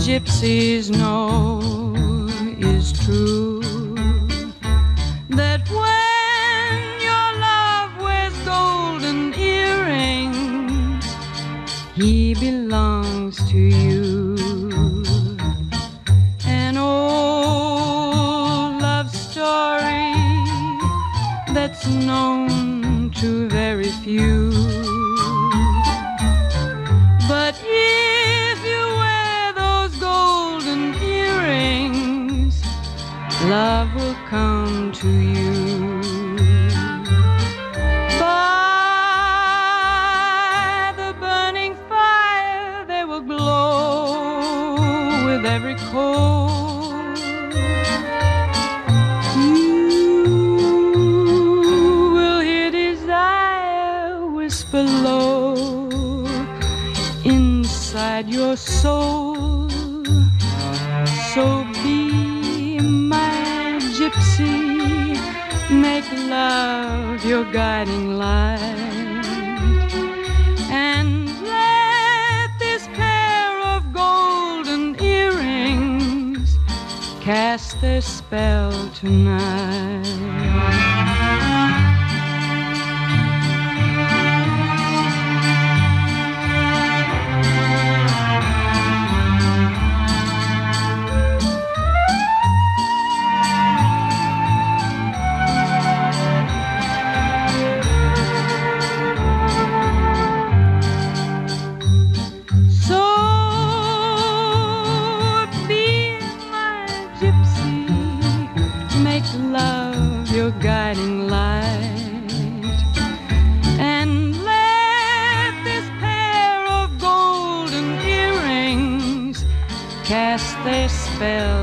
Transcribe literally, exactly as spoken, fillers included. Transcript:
gypsies know is true, that when your love wears golden earrings, he belongs to you. An old love story that's known to very few. But if you wear those golden earrings, love will come to you. By the burning fire they will glow with every coal. You will hear desire whisper low inside your soul. So be my gypsy, make love your guiding light, and let this pair of golden earrings cast their spell tonight. Guiding light, and let this pair of golden earrings cast their spell